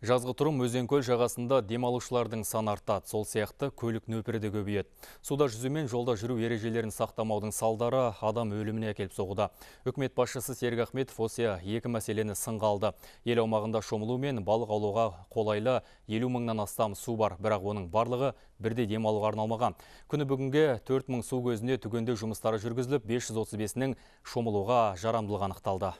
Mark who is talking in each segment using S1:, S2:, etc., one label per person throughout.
S1: Жазғытұрым Өзен-көл жағасында демалушылардың саны артады. Сол сияқты көлік нөпірі де көбейеді. Суда жүзу мен жолда жүру ережелерін сақтамаудың салдары адам өліміне әкеліп соғуда. Үкімет басшысы Серік Ахметов осы екі мәселені сынға алды. Ел аумағында шомылу мен балық аулауға қолайлы 50 мыңнан астам су бар, бірақ оның барлығы бірде демалуға арналмаған. Күні бүгінге 4 мың су көзіне түгендеу жұмыстары жүргізіліп, 535-нің шомылуға жарамдылығы анықталды.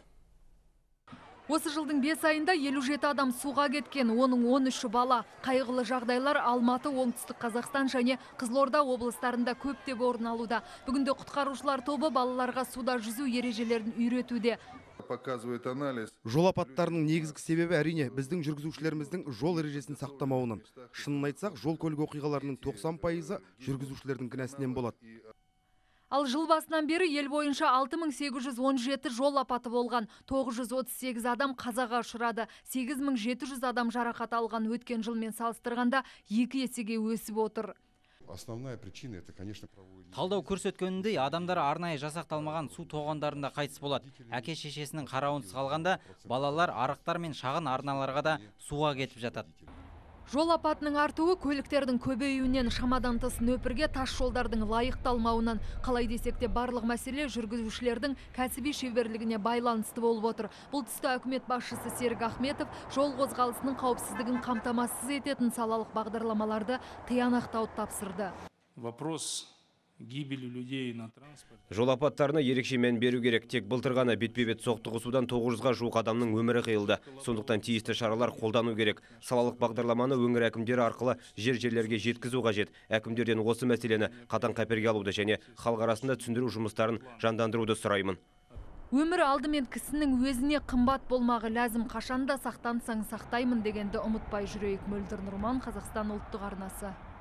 S2: Осы жылдың 5 айында 57 адам суға кеткен, оның 13-і бала. Қайғылы жағдайлар Алматы, Оңтүстік Қазақстан және Қызылорда облыстарында көптеп орын алуда. Бүгінде құтқарушылар тобы балаларға суда жүзу ережелерін үйретуде.
S3: Показывает анализ.
S4: Жол апаттарының негізгі себебі әрине біздің жүргізушілеріміздің жол ережесін сақтамауынан. Шынын айтсақ, жол көлік оқиғаларының 90% жүргізушілердің кінәсінен болады.
S2: Ал жыл басынан бері ел бойынша 6817 жол апаты болған, 938 адам қазаға ұшырады, 8700 адам жарақат алған. Өткен жылмен салыстырғанда 2 есеге өсіп отыр.
S3: Основная причина это, конечно,
S5: талдау көрсеткеніндей, адамдар арнайы жасақталмаған су тоғандарында қайтыс болады. Әке шешесінің қарауынсыз қалғанда балалар арықтар мен шағын арналарға да суға кетіп жатады.
S2: Жол апатының артуы көліктердің көбеюінен, шамадан тыс нөпірге, тас жолдардың лайықталмауынан. Қалай десек те барлық мәселе жүргізушілердің кәсіби шеберлігіне байланысты болып отыр. Бұл тұста үкімет басшысы Серік Ахметов жол қозғалысының қауіпсіздігін қамтамасыз ететін салалық бағдарламаларды тиянақтауды тапсырды.
S6: Вопрос гибели людей на транспорте.
S7: Жол апаттарына ерекше мән беру керек. Тек былтыр ғана бетпе-бет соқтығысудан 900-ға жуық адамның өмірі қиылды. Сондықтан тиісті шаралар қолдану керек. Салалық бағдарламаны өңір әкімдері арқылы жерлерге жеткізу қажет. Әкімдерден осы мәселені қатаң қаперге алуды және халық арасында түсіндіру жұмыстарын жандандыруды сұраймын.
S2: Өмір алдымен кісінің өзіне қымбат болмағы ләзім, қашанда сақтансаң сақтаймын дегенді ұмытпай жүрейік. Мөлдір Нұрман, Қазақстан ұлттық арнасы.